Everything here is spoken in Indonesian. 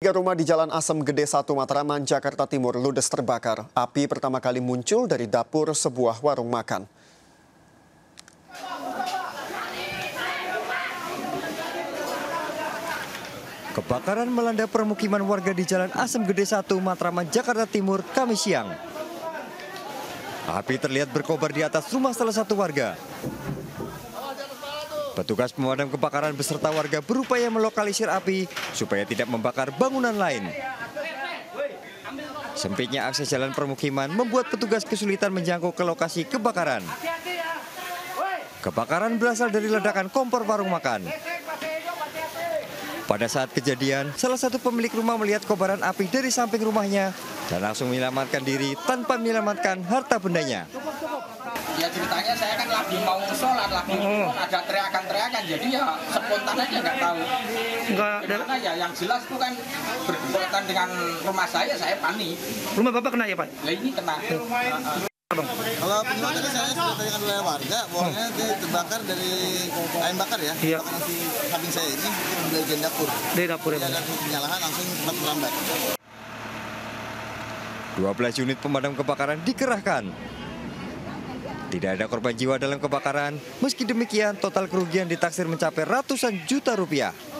Tiga rumah di Jalan Asem Gede 1 Matraman, Jakarta Timur ludes terbakar. Api pertama kali muncul dari dapur sebuah warung makan. Kebakaran melanda permukiman warga di Jalan Asem Gede 1 Matraman, Jakarta Timur, Kamis siang. Api terlihat berkobar di atas rumah salah satu warga. Petugas pemadam kebakaran beserta warga berupaya melokalisir api supaya tidak membakar bangunan lain. Sempitnya akses jalan permukiman membuat petugas kesulitan menjangkau ke lokasi kebakaran. Kebakaran berasal dari ledakan kompor warung makan. Pada saat kejadian, salah satu pemilik rumah melihat kobaran api dari samping rumahnya dan langsung menyelamatkan diri tanpa menyelamatkan harta bendanya. Ya ceritanya saya kan lagi mau sholat, ada teriakan-teriakan, jadi ya spontan aja nggak tahu. Gimana ya, yang jelas itu kan berdekatan dengan rumah saya panik. Rumah Bapak kena ya Pak? Lah ini kena. Kalau penyebabnya tadi saya sudah tanyakan oleh warga, bahwanya dia terbakar dari ayam bakar ya. Iya. Bakar nasi samping saya ini dari dapur. Dari dapur ya. Ada penyalahan langsung cepat merambat. 12 unit pemadam kebakaran dikerahkan. Tidak ada korban jiwa dalam kebakaran. Meski demikian, total kerugian ditaksir mencapai ratusan juta rupiah.